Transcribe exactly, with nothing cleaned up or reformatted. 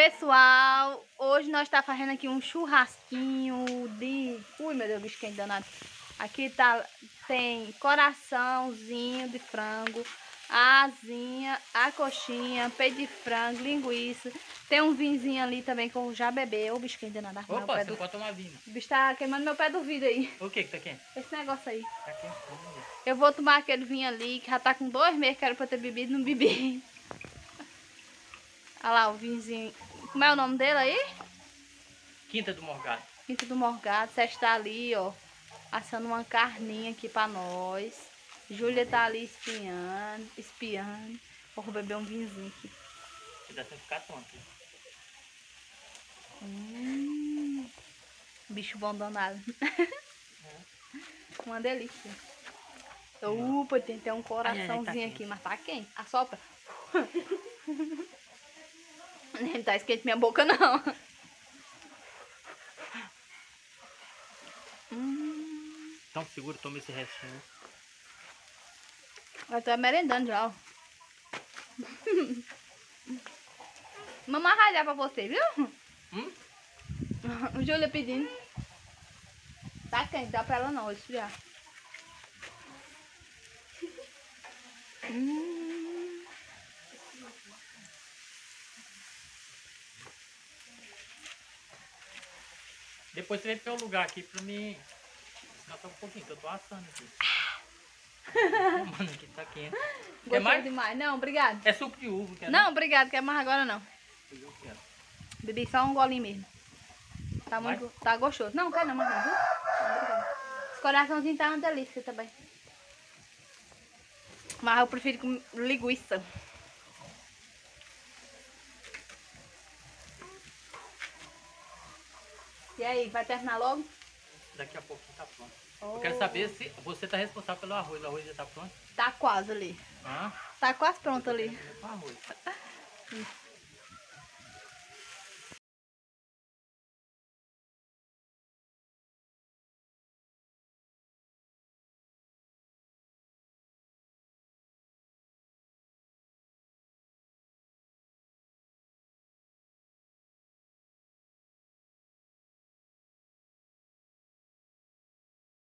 Pessoal, hoje nós tá fazendo aqui um churrasquinho de... Ui, meu Deus, bicho, que danado. Aqui tá, tem coraçãozinho de frango, a asinha, a coxinha, peito de frango, linguiça. Tem um vinhozinho ali também que eu já bebeu. O bicho que danado. Opa, você do... pode tomar vinho. O bicho tá queimando meu pé do vidro aí. O que que tá quente? Esse negócio aí. Tá quente. Eu vou tomar aquele vinho ali que já tá com dois meses que era pra eu ter bebido, não bebi. Olha lá o vinhozinho. Como é o nome dele aí? Quinta do Morgado. Quinta do Morgado. Sérgio tá ali, ó, assando uma carninha aqui pra nós. Júlia tá ali espiando, espiando. Vou beber um vinhozinho aqui. Você dá pra ficar tonto. Hum, bicho bom danado. Uma delícia. Upa, tem até um coraçãozinho ai, ai, tá aqui, mas tá quente. Assopra. Nem tá esquente minha boca, não. Hum. Então segura, toma esse restinho. Eu tô merendando já, ó. Mamãe ralhar pra você, viu? Hum? O Júlia pedindo. Tá quente, dá pra ela não, esfriar. Hum. Depois você vem pro meu lugar aqui pra mim. Não, só um pouquinho, que eu tô assando aqui. Mano, aqui tá quente. Quer mais? Demais. Não, obrigado. É suco de uva, quer? Não, obrigado, quer mais agora não. Bebi só um golinho mesmo. Tá mais? muito, tá gostoso. Não, quer não, mas não, viu? Obrigado. Os coraçãozinhos tá uma delícia também. Mas eu prefiro com linguiça. E aí, vai terminar logo? Daqui a pouquinho tá pronto. Oh. Eu quero saber se você tá responsável pelo arroz. O arroz já tá pronto? Tá quase ali. Hã? Tá quase pronto ali. Com arroz.